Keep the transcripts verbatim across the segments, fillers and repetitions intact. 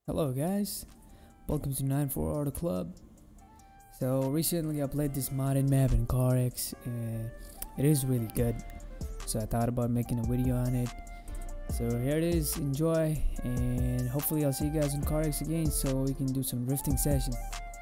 Hello guys, welcome to nine four Auto Club. So recently I played this modded map in CarX and it is really good, so I thought about making a video on it. So here it is, enjoy, and hopefully I'll see you guys in CarX again so we can do some drifting session.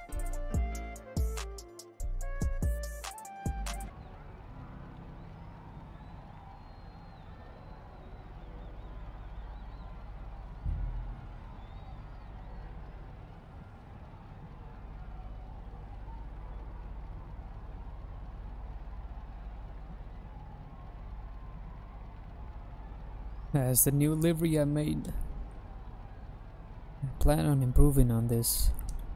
That's the new livery I made. I plan on improving on this.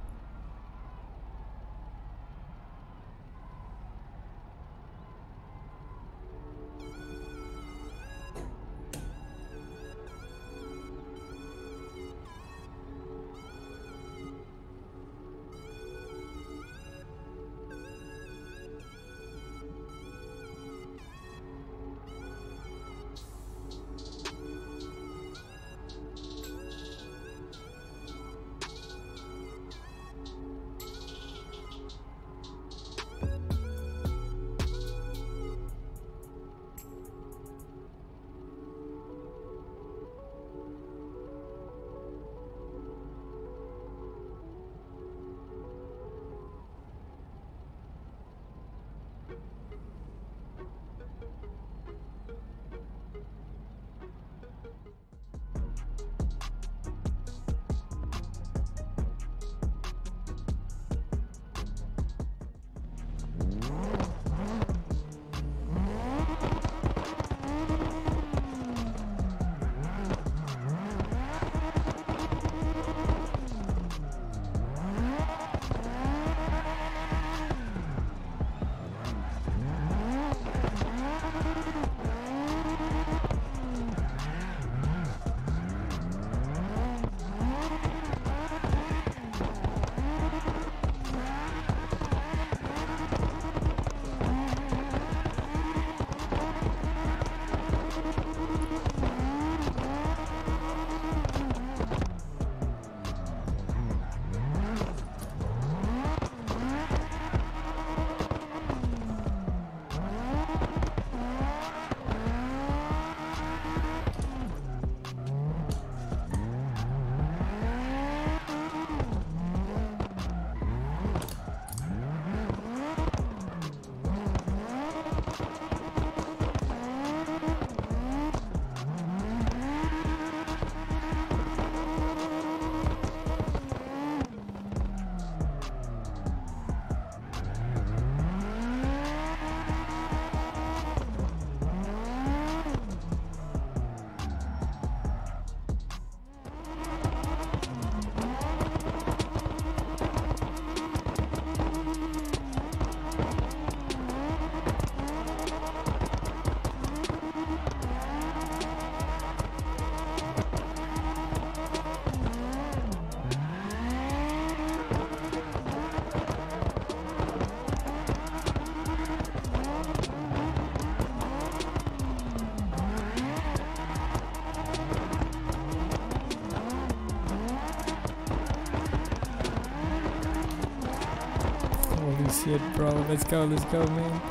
Holy shit, bro. Let's go, let's go, man.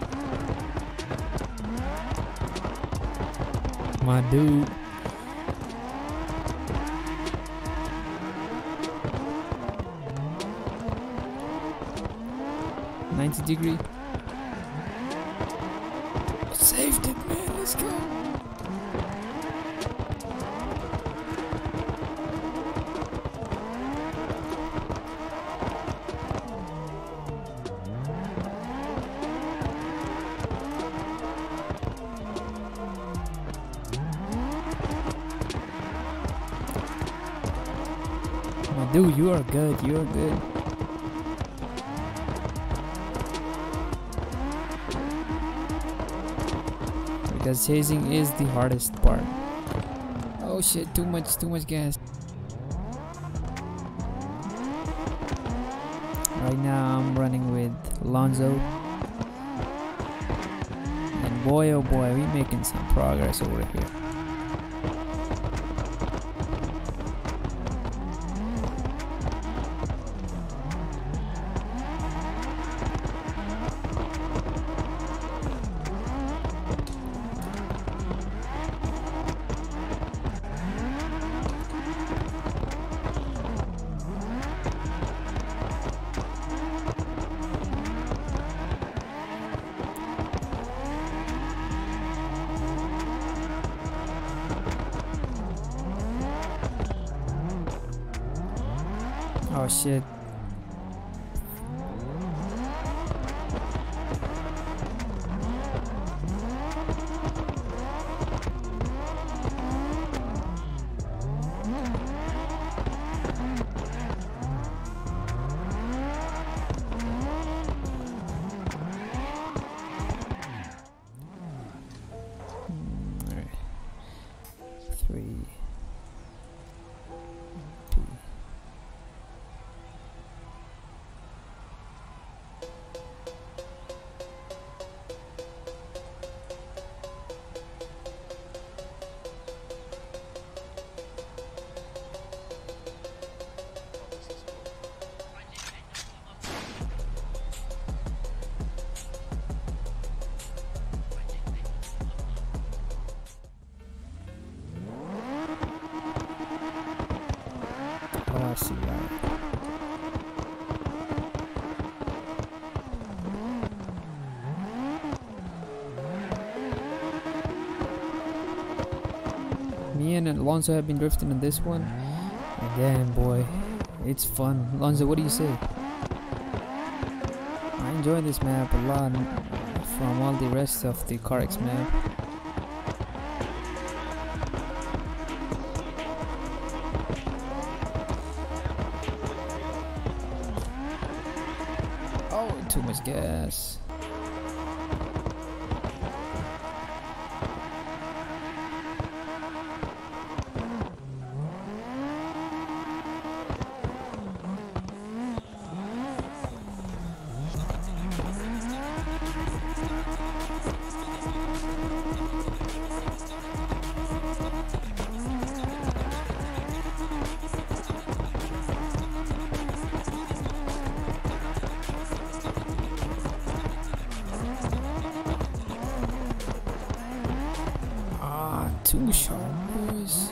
My dude. ninety degree. Saved it, man. Let's go. Dude, you are good, you are good. Because chasing is the hardest part. Oh shit, too much, too much gas. Right now I'm running with Alonso. And boy oh boy, we making some progress over here. Oh shit. Three. Two. Oh, I see that. Me and Alonso have been drifting on this one. And damn, boy, it's fun. Alonso, what do you say? I enjoy this map a lot from all the rest of the CarX map. Oh, too much gas. Too sharp, boys.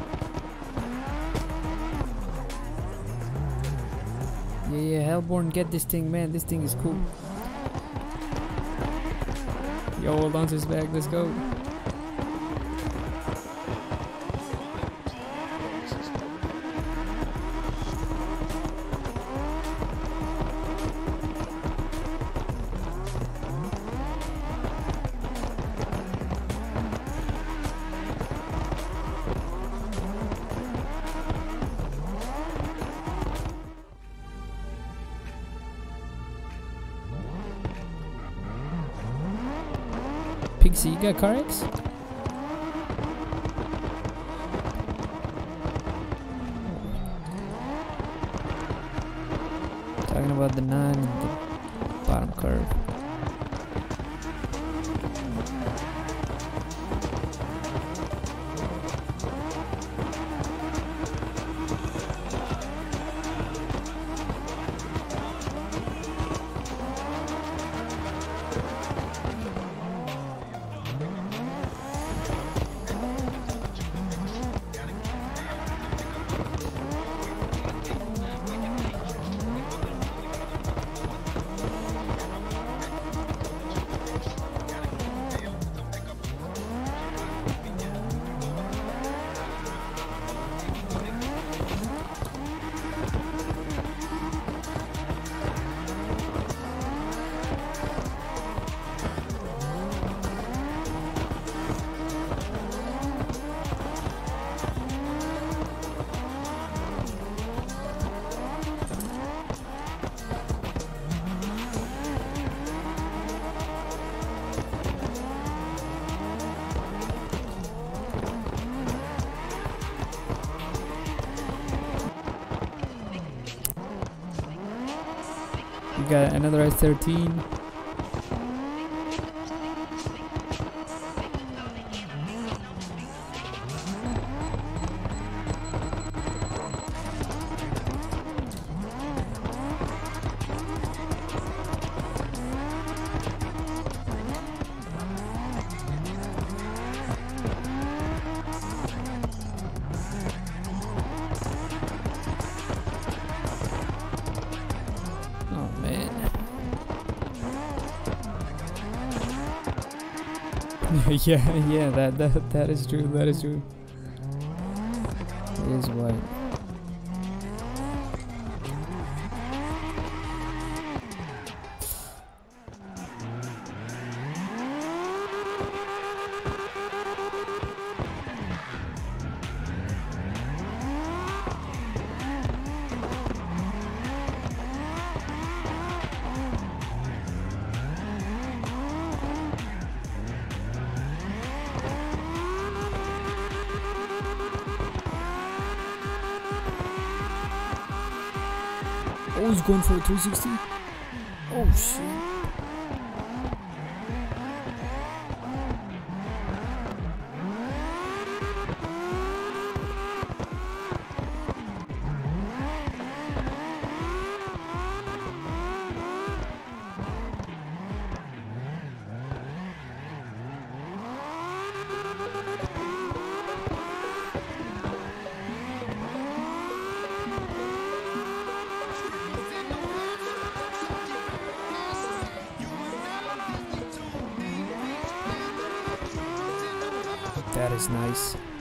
Yeah, yeah, Hellborn, get this thing, man. This thing is cool. Yo, Alonso's back. Let's go. Pixie, you got CarX? Talking about the nine and the bottom curve. We got another S thirteen. yeah, yeah, that, that that is true, that is true. It is white. Oh, he's going for a three sixty. Oh shit. That is nice.